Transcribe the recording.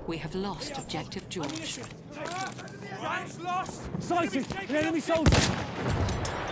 We have lost Objective George. Ryan's lost! Sighted! An enemy soldier!